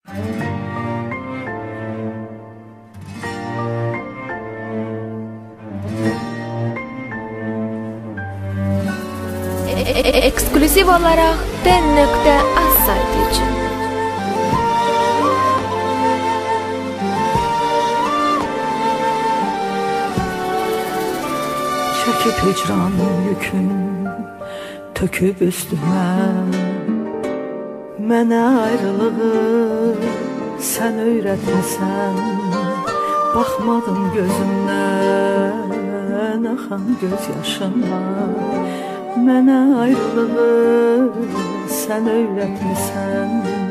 Ekskluziv olarak den.az sayti için. Çekip hicran yükün töküb üstüme, mənə ayrılığı sən öyrətməsən. Baxmadım gözümdən axan göz yaşıma, mənə ayrılığı sən öyrətməsən.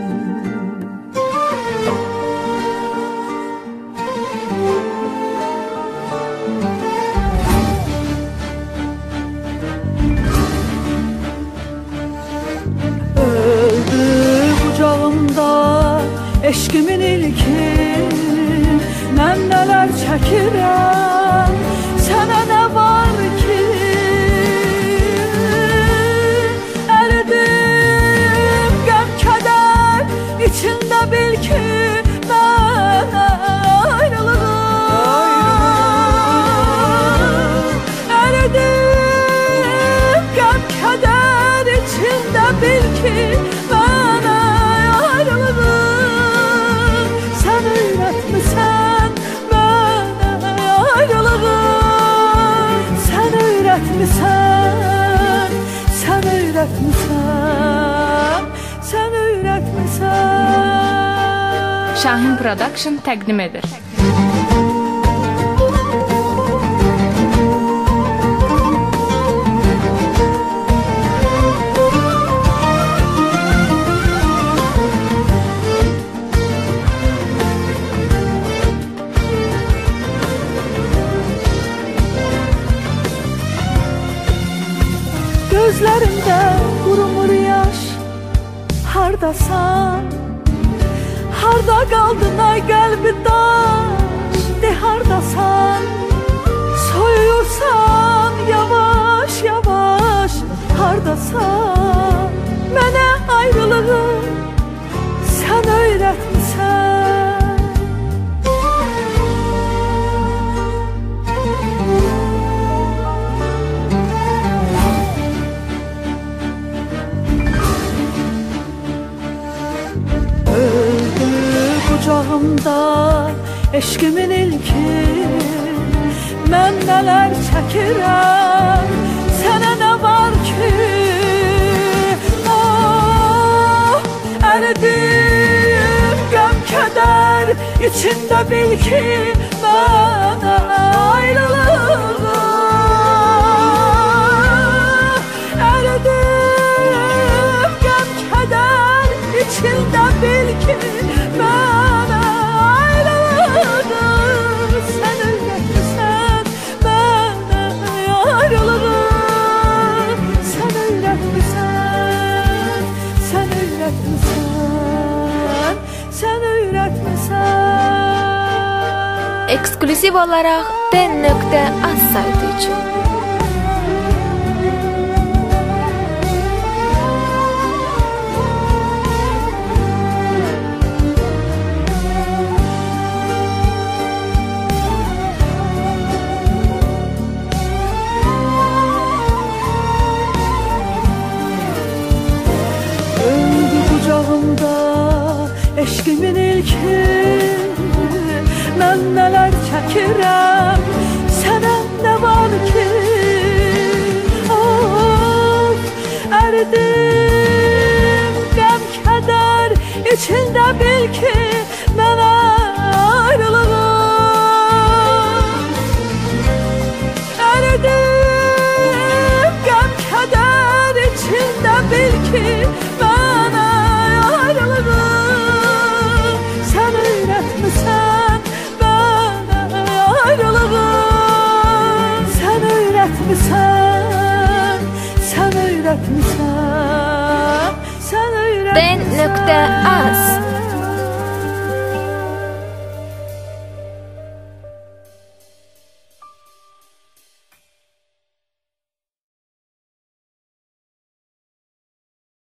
Öldü qucağımda eşqimin ilki, mən nələr çəkirəm, sənə nə var ki? Əridim qəm kədər içində bil ki, mənə ayrılığım. Əridim qəm kədər içində bil ki, mənə ayrılığım. Sən öyrətmisən mənə ayrılığım. Sən öyrətmisən, sən öyrətmisən, sən öyrətmisən. Şahin Production təqdim edir. Gözlərimdə qurumur yaş, hardasan? Harda qaldın ay qəlbi daş, de hardasan? Soyuyursan yavaş yavaş, hardasan? Mənə ayrılığı sən öyrətmisən. Qucağımda eşqimin ilki, mən nələr çəkirəm, sənə nə var ki? Oh, əridim qəm kədər içində bil ki, mənə ayrılığım. Əridim qəm kədər içində bil ki, mənə ayrılığım. Sən öyrətmisən mənə ayrılığım. Sən öyrətmisən, sən öyrətmisən, sən öyrətmisən. Ekskluziv olarak den.az sayti için. Eşqimin ilki, mən nələr çəkirəm, sənə nə var ki? Of, əridim qəm kədər içində bil ki, mənə ayrılığım. Əridim qəm kədər içində bil ki, mənə ayrılığım. Sən öyrətmisən mənə ayrılığım. Sən öyrətmisən, sən öyrətmisən, sən öyrətmisən. Den.az